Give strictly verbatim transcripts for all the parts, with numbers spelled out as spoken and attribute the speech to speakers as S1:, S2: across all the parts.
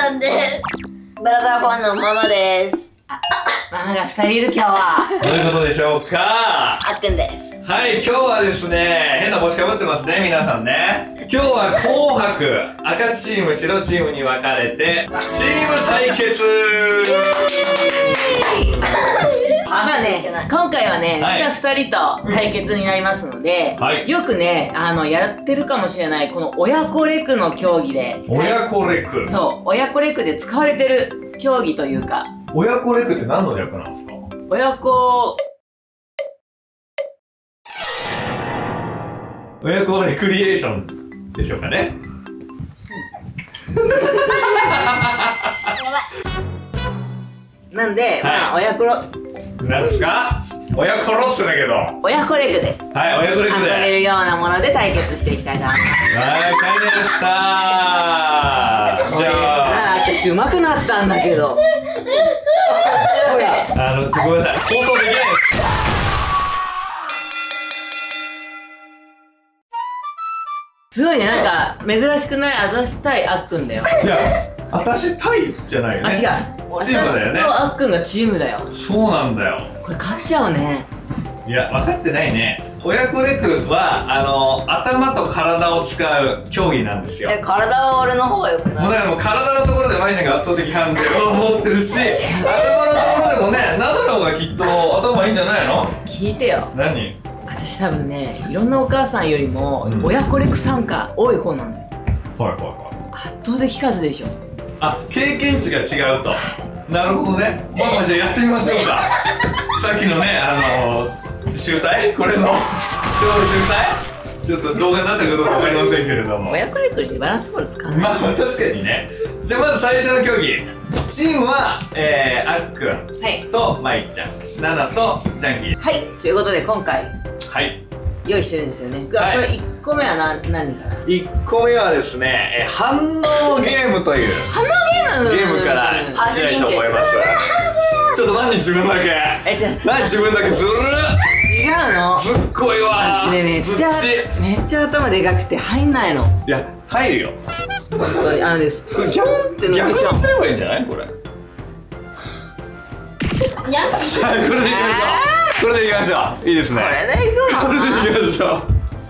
S1: さんです。ブラザーファンのママです。
S2: ママがふたりいる今日は。
S3: どういうことでしょうか。
S1: あっくんです。
S3: はい、今日はですね、変な帽子かぶってますね、皆さんね。今日は紅白、赤チーム、白チームに分かれて、チーム対決。
S2: まあね、今回はね、
S3: はい、
S2: 下ふたりと対決になりますので、はい、よくね、あの、やってるかもしれない、この親子レクの競技で。
S3: 親子レク。
S2: そう、親子レクで使われてる競技というか。
S3: 親子レクって何の略なんですか？
S2: 親子、
S3: 親子レクリエーションでしょうかね。
S2: なんで、まあ、親子ロ、
S3: なんですか？親子ロスだけど。
S2: 親子レクで。
S3: はい、親子レクで。
S2: 遊べるようなもので対決していきたいと思います。
S3: はい、わかりました。じゃあ。
S2: 私上手くなったんだけど。
S3: ほら、あの、ごめんなさい。放送できないです。
S2: すごいね、なんか珍しくない。あざしたいあっくんだよ。
S3: いや、私タイじゃないよね。
S2: あ、違う。
S3: チームだよね。
S2: 私とあっくんがチームだよ。
S3: そうなんだよ。
S2: これ勝っちゃうね。
S3: いや、分かってないね。親子レクはあの頭と体を使う競技なんですよ。
S1: え、体は俺の方がよくない？
S3: もうだからもう体のところでマイちゃんが圧倒的ハンデを持ってるし、頭のところでもね、ナダの方がきっと頭いいんじゃないの？
S2: 聞いてよ。
S3: 何？
S2: 私多分ね、いろんなお母さんよりも親子レク参加多い方なんだよ。
S3: はいはいはい。
S2: 圧倒的数でしょ。
S3: あ、経験値が違うと。なるほどね。まあまあじゃあやってみましょうか。さっきのね、あのー、集大これの勝負集大ちょっと動画になってるかどうかわかりませんけれども、
S2: 親子レクにバランスボール使わない。
S3: まあ確かにね。じゃあまず最初の競技、チームは、えー、あっくんとまいちゃん、ななとジャンキー。
S2: はい、ということで今回
S3: はい
S2: 用意してるんですよね。
S3: はい、
S2: これいっこめは何何かな。
S3: いっこめはですね、えー、反応ゲームという
S2: 反応ゲーム
S3: ゲームからいきたいと思います。ちょっと何自分だけ
S2: え、じゃ
S3: 何自分だけずる
S2: 違うの。
S3: ずっこいわー。
S2: ね、めっちゃめっちゃ頭でかくて入んないの。
S3: いや、入るよ。
S2: 本当にあのですピョンって抜けちゃう。
S3: 逆にすればいいんじゃないこれ。
S1: やっ
S3: はい、これでいきましょう。これでいきましょう。いいですね。
S2: これでいくの。
S3: これでいきましょ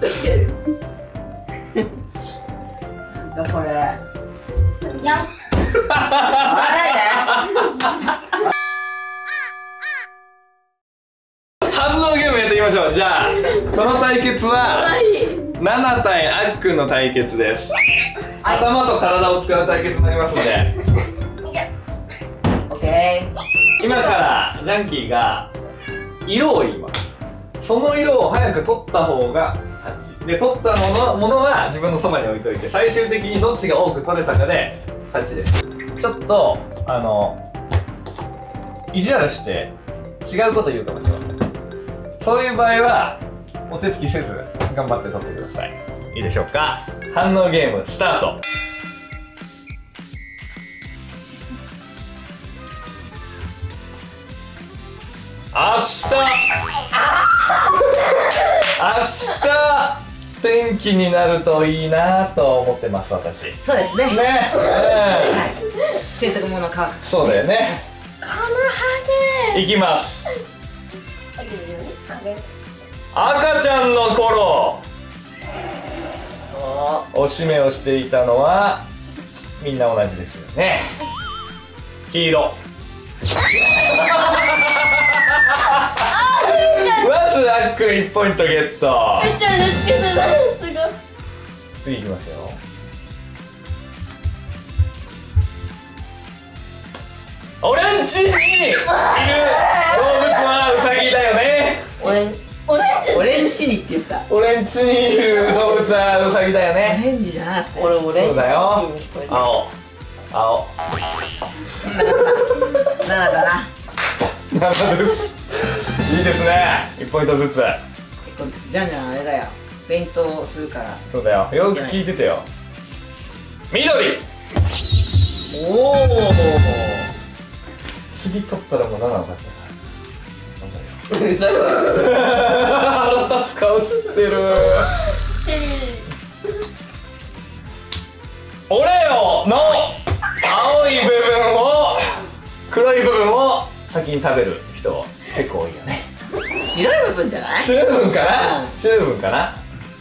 S3: う。
S2: これ
S1: やっ
S2: 笑わないで。
S3: 反応ゲームやっていきましょう。じゃあこの対決はなな対あっくんの対決です。頭と体を使う対決になりますので、
S2: オッケ
S3: 今からジャンキーが色を言います。その色を早く取った方が勝ちで、取ったものものは自分のそばに置いといて、最終的にどっちが多く取れたかで勝ちです。ちょっとあの意地悪して違うこと言うかもしれません。そういう場合はお手つきせず頑張って取ってください。いいでしょうか。反応ゲームスタート。明日明日天気になるといいなと思ってます、私。
S2: ー。そうですね。
S3: ね、
S2: はい、洗濯物乾く。
S3: そうだよね。
S1: このハゲ
S3: いきます。赤ちゃんの頃おしめをしていたのはみんな同じですよね。黄色。まずあっくんいちポイントゲット。
S1: めっちゃですけど、すごい。
S3: 次いきますよ。俺んちにいる動物はウサギだよね。
S2: 俺ん
S1: オレンジ
S2: オレンジにって言った。
S3: 俺んちにいる動物はウサギだよ
S2: オ
S3: ね。
S2: レンジじゃなくて。
S1: 俺オレンジ
S3: そうだよ。
S1: 青
S3: 青
S2: ななだな。
S3: ななです。いいですね。いちポイントずつ。
S2: じゃんじゃんあれだよ。ペイントするから。
S3: そうだよ。よく聞いててよ。緑。
S2: おお。
S3: 次取ったらもうななの勝ちだ。
S2: うざい。
S3: 腹立つ顔してる。オレオの青い先に食べる人結構多いよね。
S2: 白い部分じゃない？
S3: 白い部分かな、うん、白い部分かな。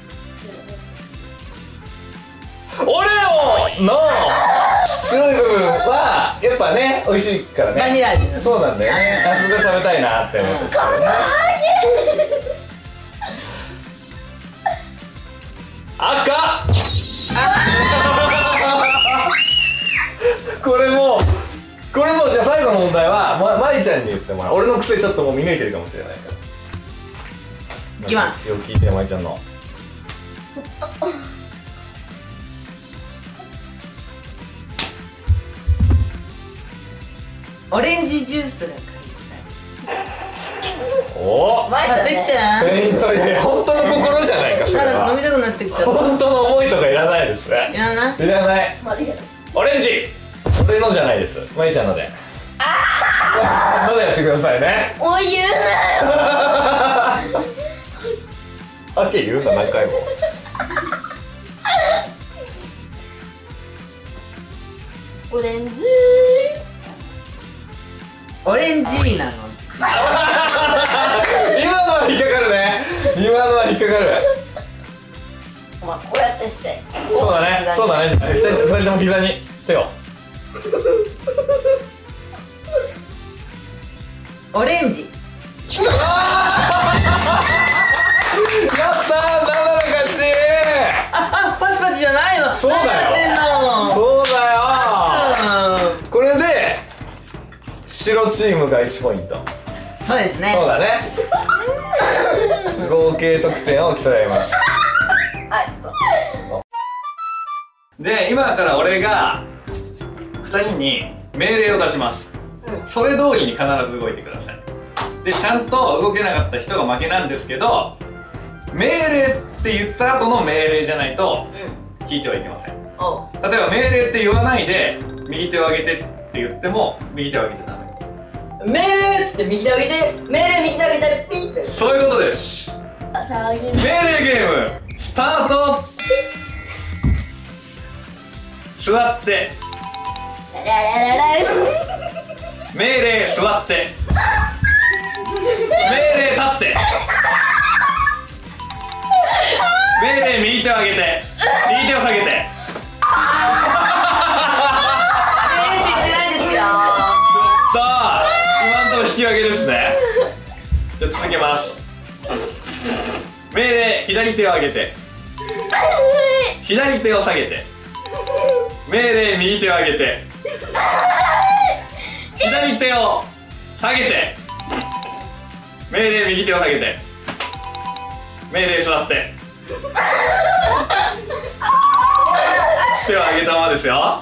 S3: オレオの白い部分はやっぱね美味しいからね。
S2: バニラ味。
S3: そうなんだよね。あそこで食べたいなって思ってたよね。赤これもこれもじゃあ最後の問題はままいちゃんに言ってもらう。俺の癖ちょっともう見抜いてるかもしれないから。
S2: いきます。
S3: よく聞いてまいちゃんの。
S2: オレンジジュースが買いたい。
S3: おお、
S2: 買ってきてな。
S3: ペイントで本当の心じゃないかそれは。
S2: 飲みたくなってきた。
S3: 本当の思いとかいらないですね。
S2: いらない。
S3: いらない。オレンジ。俺のじゃないです。まいちゃんので。ああ。まだやってくださいね。
S1: おい言うなよ。
S3: はっきり言うな何回も。
S1: オレンジ。
S2: オレンジなの。
S3: 今のは引っかかるね。今のは引っかかる。
S1: まあこうやってして。
S3: そうだね。そうだね。二人二人とも膝に手を。
S2: オレンジ。
S3: やったー、ナナの勝ち。
S2: ああ、パチパチじゃないの。
S3: そうだよ。そうだよ。これで白チームがいちポイント。
S2: そうですね。
S3: そうだね。合計得点を競います。で、今から俺がふたりに命令を出します。それ通りに必ず動いてください。で、ちゃんと動けなかった人が負けなんですけど、命令って言った後の命令じゃないと聞いてはいけません。例えば命令って言わないで右手を上げてって言っても右手を上げちゃダメ。
S2: 命令っつって右手上げて、命令右手上げたらピッて。
S3: そういうことです。命令ゲームスタート。座って命令座って命令立って命令右手を上げて右手を下げて。
S2: 命令って言ってないですよ。
S3: ちょっと今のところ引き分けですね。じゃあ続けます。命令左手を上げて左手を下げて命令右手を上げて左手を下げて命令右手を下げて命令座って手を上げたままですよ。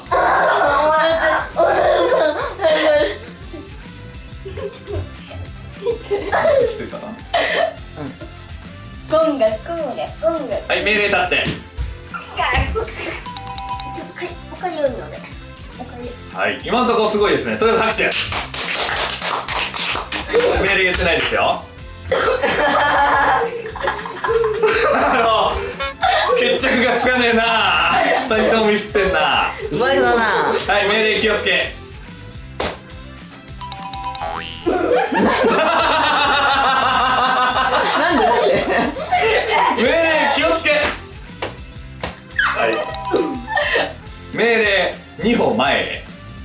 S3: してたな。
S1: ゴンガゴンガゴンガ。
S3: はい、命令立って。
S1: おかゆので。
S3: はい、今のところすごいですね。とりあえず拍手。命令言ってないですよ。あの決着がつかねえな。二人ともミスってんな。
S2: うまいだな。
S3: はい、命令気をつけ。
S2: なんで
S3: 命令気をつけ。はい。命令に歩前へ。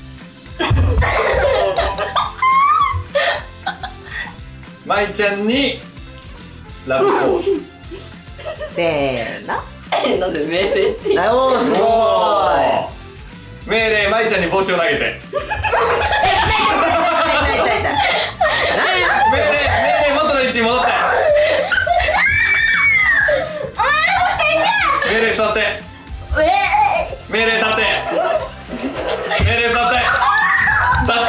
S3: まいちゃんにラブポーズ。
S2: せーの。
S1: なんで命令って言う。
S2: おー、すごーい。
S3: 命令まいちゃんに帽子を投げて。命令命令元の位置に戻って。命令座って。命令立って。命令座って。立って。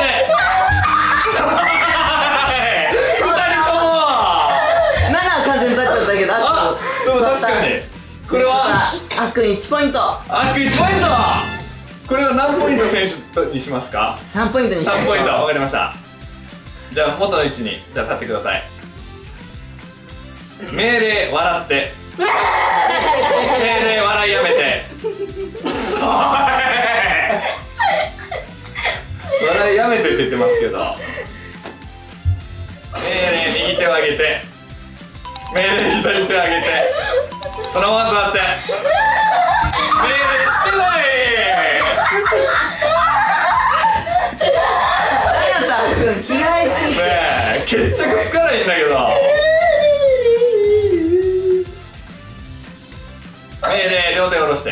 S3: 二人とも。
S2: ななは完全に立っちゃったけど、あ
S3: でも確かに。これは
S2: あっくんいちポイント。
S3: あっくんいちポイント。これは何ポイント選手にしますか？
S2: さんポイントにしましょう。
S3: さんポイント、わかりました。じゃあ元の位置にじゃあ立ってください。命令笑って。命令笑いやめて。笑いやめてって言ってますけど。 右手を上げて、命令左手を上げて、そのまま座って。命令してない。
S2: あやたくん着替えすぎて。
S3: ねえ、決着つかないんだけど。命令両手を下ろして。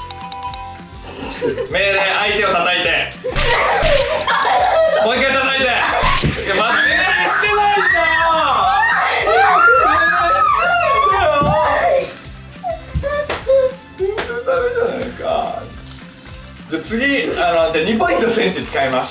S3: 命令相手を叩いて。もう一回叩いて。いや、待って、命令してないんだよ。ダメじゃないか。じゃあ次、あの、じゃあにポイント選手使います。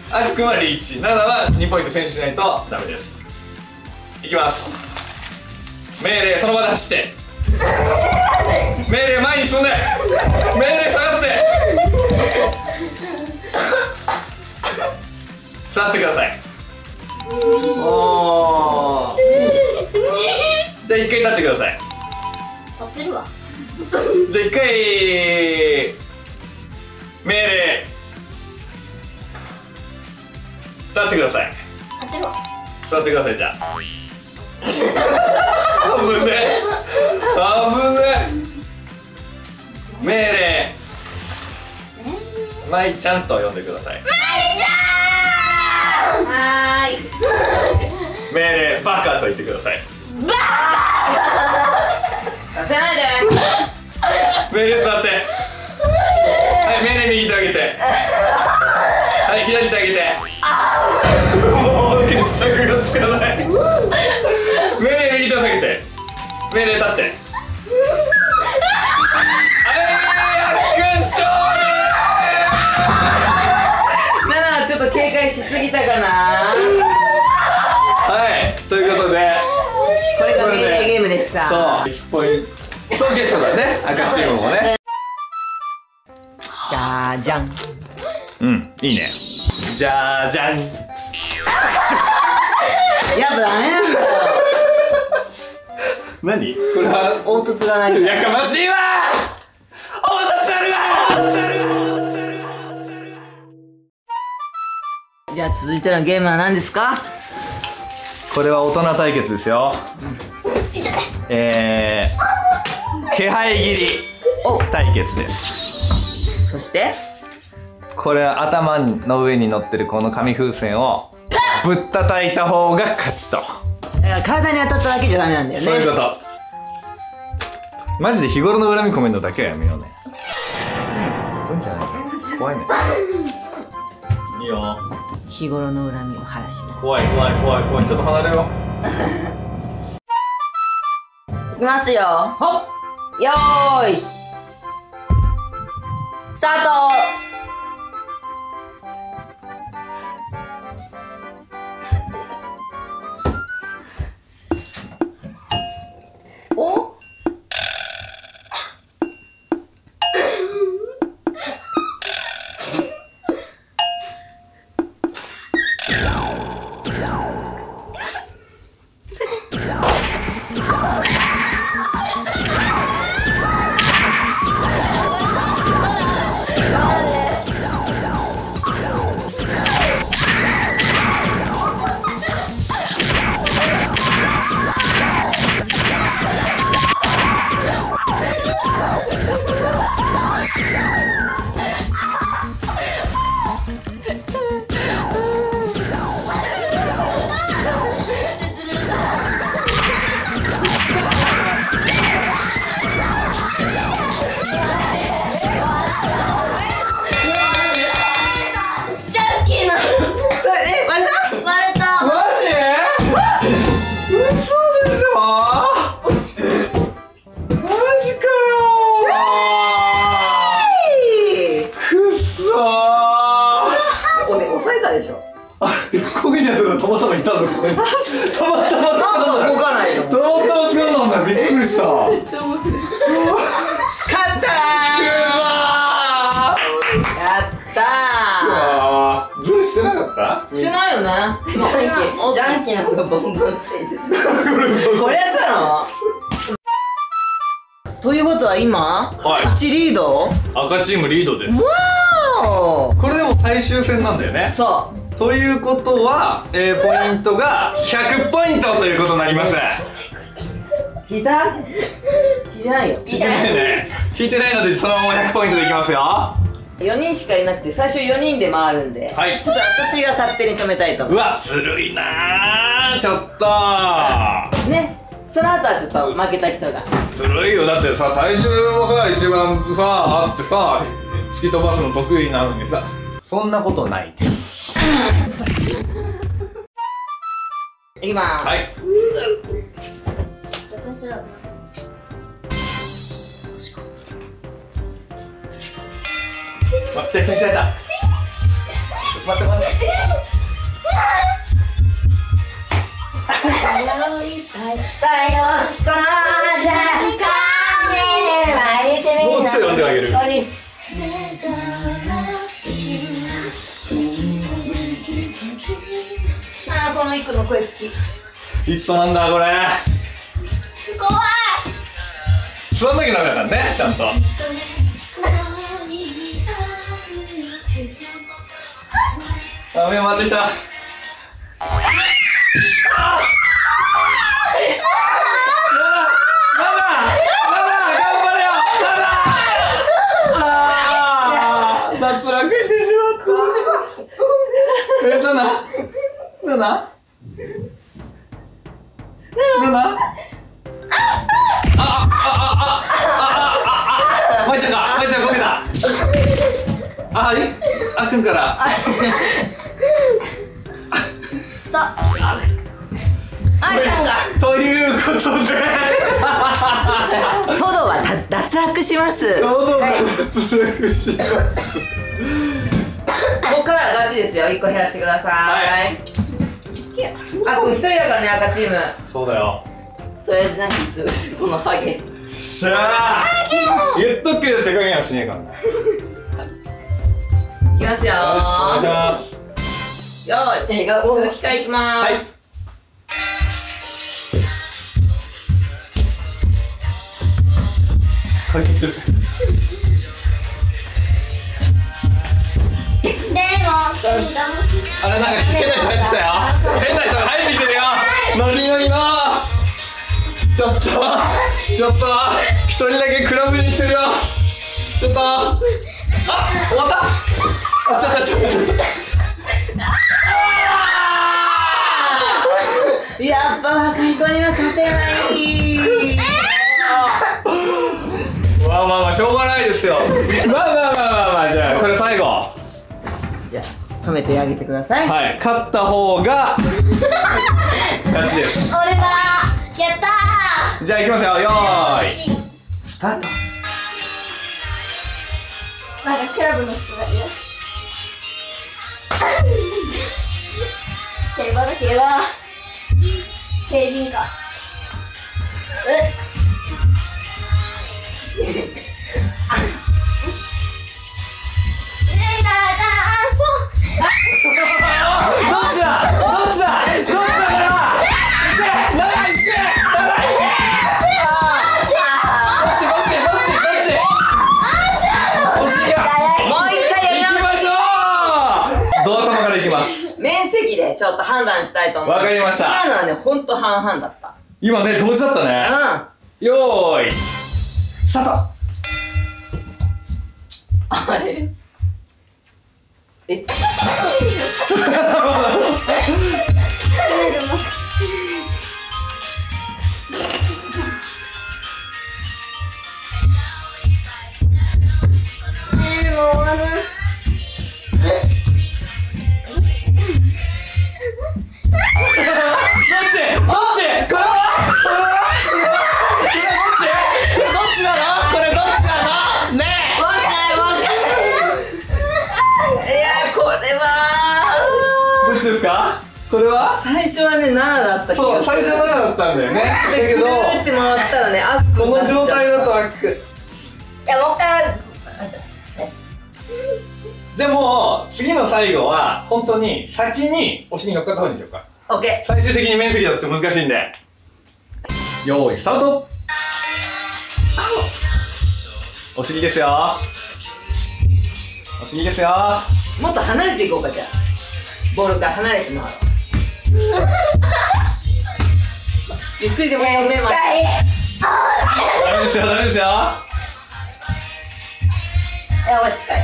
S3: あくくんはリーチ、ななはにポイント選手しないとダメです。いきます。命令その場で走って。命令前に進んで。命令下がって。座ってください。
S2: おー。
S3: じゃあ一回立ってください。
S1: 立ってるわ。
S3: じゃあ一回命令立ってください。
S1: 立ってるわ。
S3: 座ってください。じゃあ危ねえ危ねえ。命令まいちゃんと呼んでください。
S2: はーい。
S3: 命令バカと言ってください。
S1: バ
S2: させないで。
S3: 命令座って。はい、命令右手上げて。はい、左手上げて。もう決着がつかない。命令右手下げて。命令立って。はい、やっくん勝利。
S2: ななはちょっと警戒しすぎたかな。
S3: はい、ということで
S2: これが命令ゲームでした。
S3: そういちポイントゲットだね。赤チームもね。
S2: じゃーじゃん。
S3: うん、いいね。じゃーじゃん。
S2: やっぱダメなんだよ。
S3: 何これは
S2: 凹凸がない。
S3: やかましいわ。凹凸あるわ。凹凸あるわ。
S2: じゃあ続いてのゲームは何ですか？
S3: これは大人対決ですよ。えー、気配切り対決です。
S2: そして
S3: これは頭の上に乗ってるこの紙風船をぶったたいた方が勝ちと。
S2: 体に当たっただけじゃダメなんだよね。
S3: そういうこと。マジで日頃の恨み込めるのだけはやめようね。こいんじゃないか。怖いね。いいよ。
S2: 日頃の恨みを晴らします。
S3: 怖い怖い怖い怖い。ちょっと離れよ
S1: ー。いきますよ。
S2: ほっ。
S1: よーい。スタート。お？
S3: こにやつがたまたまいたのここに。たまたま
S2: なんか動かないの。
S3: たまたまそうなんだ。びっくりした。
S2: めっちゃ面白い。勝ったー。やった
S3: ー。ズルしてなかった？
S2: してないよね。
S1: ジャンキー、ジャンキーの方がボンボンしてる。
S2: これやつだろ。ということは今、
S3: はい、
S2: いちリード？
S3: 赤チームリードです。
S2: わーお。
S3: これでも最終戦なんだよね。
S2: そう。
S3: ということは、えー、ポイントがひゃくポイントということになります。
S2: 引いた引いてないよ。
S3: 引いてないね。引いてないのでそのままひゃくポイントでいきますよ。
S2: よにんしかいなくて最初よにんで回るんで、
S3: はい、
S2: ちょっと私が勝手に止めたいと思う。
S3: うわずるいなー、ちょっと
S2: ね、その後はちょっと負けた人が
S3: ずるいよ。だってさ、体重もさ一番さあってさ、突き飛ばすの得意なのにさ、そんなことないです。
S2: いきまーす。
S3: はい。待って、待って、待って、待って、待って。もうちょい読んであげる。
S2: あー、この一個の声好き。
S3: いつなんだこれ。
S1: 怖い。
S3: 座んなきゃダメだからね、ちゃんと。あ、目回ってきた。脱落してしまった。え、ナナナナナナああああああまいちゃんがまいちゃんこけた。あ、はい、あっくんから
S1: ああいちゃんが
S3: ということで
S2: トドは脱落します。
S3: トドが脱落します。
S2: ここからはガチですよ。いっこ減らしてください。はい。あっくん一人だからね、赤チーム。
S3: そうだよ。
S1: とりあえずなんかこのハゲ
S3: しゃー言っとくけど手加減はしねえからね。
S2: いきますよー。
S3: よし、お願いします。
S2: よーい、続きからいきまーす。はい。
S3: 回転してる。
S1: でも
S3: あれなんか変な人入ってきたよ。変な人が入ってきてるよ。ノリノリのちょっとちょっと一人だけクラブに行ってるよ。ちょっとあ、終わった。あ、ちょっとちょっとちょっ
S2: とやっぱ若い子には勝てない
S3: まあまあまあしょうがないですよ。まあまあまあまあまあ、じゃあこれ最後
S2: じゃあ止めてあげてください。
S3: はい、勝った方が勝ちです。
S1: 俺だやったー。
S3: じゃあいきますよ、よーいスタート。
S1: なんかクラブの人がいる。競馬だ競馬競輪か。え
S3: どっちだどっちだどっちだから長いって長いどっちどっちどっちどっちお尻が
S2: もう一回やり
S3: 行きましょう。ドア頭からいきます。
S2: 面積でちょっと判断したいと思います。
S3: わかりました。
S2: 今のはね、ほんと半々だった。
S3: 今ね、同時だったね。うん。よーいスタート。
S2: あれえ
S3: ですか？これは
S2: 最初はね、ななだったけど、
S3: そう、最初はななだったんだよね。だけど、
S2: ぐるーって回ったらね、アップ
S3: この状態だとアック。
S1: いや、もう一回
S3: じゃあもう、次の最後は、本当に、先にお尻に乗っかった方にしようか。
S2: オッケー。
S3: 最終的に面積だとちょっと難しいんで。よーい、スタート。お尻ですよ。お尻ですよ。
S2: もっと離れていこうか、じゃあ。 ボールから離れてもらおう。ゆっくりでもいいよね。
S1: 近い。
S3: ダメですよダメですよ。
S1: いや、もう近い。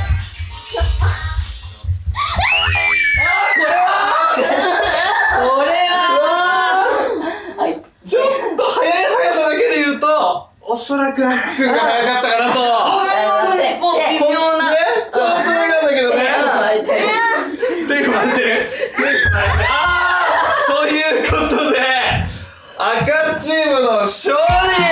S2: これは
S3: ちょっと速い速さだけで言うとおそらくあっくんが速かったかなと。
S2: もう微妙な
S3: ね、ちょっとだけなんだけどね。
S1: 手が
S3: 手が回ってる。あーということで赤チームの勝利。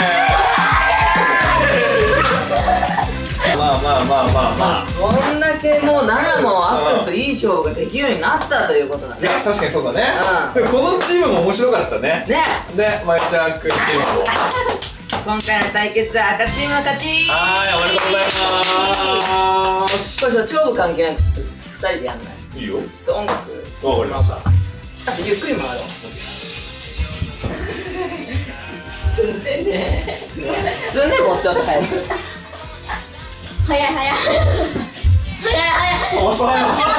S3: まあまあまあまあまあ、
S2: こんだけもうナナもあっくんといい勝負ができるようになったということだね。
S3: いや確かにそうだね。
S2: うん
S3: でもこのチームも面白かったね。
S2: ね、
S3: で、まゆちゃんあっくんチームも
S2: 今回の対決は赤チームの勝ち。
S3: はーい、おめでとうございまーす。
S2: これさ、勝負関係なくふたりでやんない？
S3: いいよ。
S2: そう、音楽
S3: わかりました。
S2: あとゆっくり回ろう。進んでね進んでもうちょっと早く。
S1: 早い早い早い早い。
S3: 遅い遅い。